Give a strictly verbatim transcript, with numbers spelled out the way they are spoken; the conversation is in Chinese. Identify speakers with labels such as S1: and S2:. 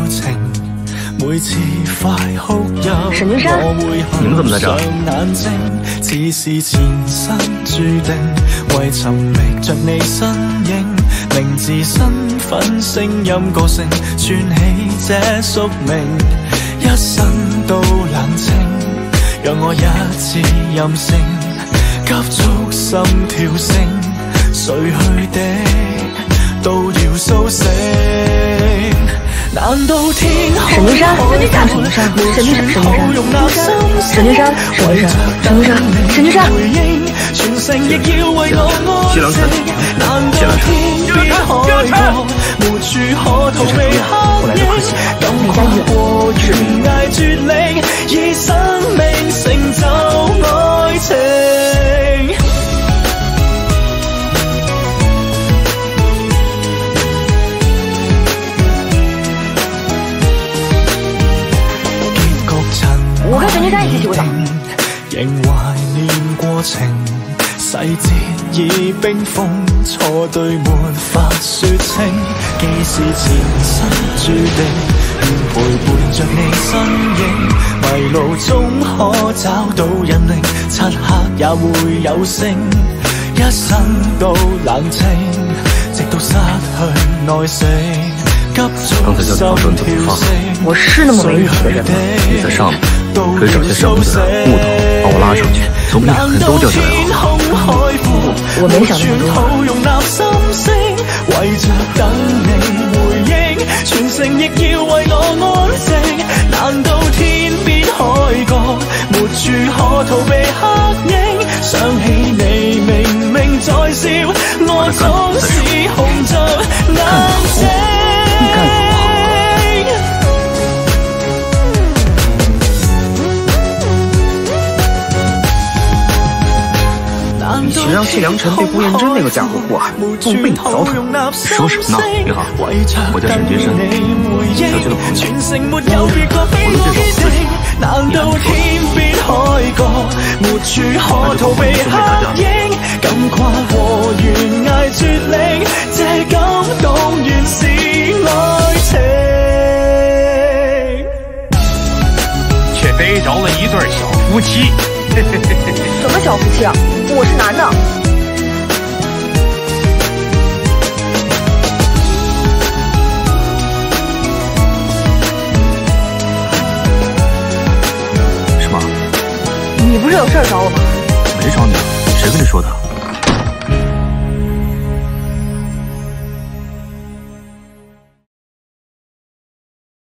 S1: 沈君山，
S2: 你们怎么在这儿？
S3: 似是前生注定，為尋覓着你身影，名字、身份、聲音、個性，串起這宿命，一生都冷清，讓我一次任性，急速心跳聲，睡去的都要甦醒。難道天
S1: 沈君山，沈君山，沈君山，沈君山，沈君山，沈君山，沈君山，沈君山，全城亦要為我愛惜。難道天邊海角，沒處可逃避黑影，感覺過懸崖絕嶺，以生命成就愛情。我跟沈君山一起洗过澡。仍懷念過程，細節已冰封，錯對沒法說清。既是前生注定，願陪伴着你身影，迷路中可找到引領，漆黑也會有聲，一生都冷清，直到失去耐性。
S2: 剛才叫你放手你就不放，
S1: 我是那麼沒意思的人嗎？
S2: 你在上面可以找些上面的木頭把我拉上去，從你兩人都掉下來好。
S1: 我沒想那麼多。
S3: 為着等你回應，全城亦要為我安靜。難道天邊海角，沒處可逃避黑影？想起你明明在笑，我總是紅着眼睛。
S2: 以前让谢良辰被顾彦真那个家伙祸害，不被你糟蹋。你说什么呢？你好，我叫沈君山，小区的朋友。我的这首歌，
S3: 難道天邊海角，沒處可逃避黑影？敢跨過懸崖絕嶺，這感動原是愛情。
S4: 卻逮着了一對小夫妻。
S1: 什麼小夫妻啊？我是男的。
S2: 什么？
S1: 你不是有事找我吗？
S2: 没找你啊，谁跟你说的？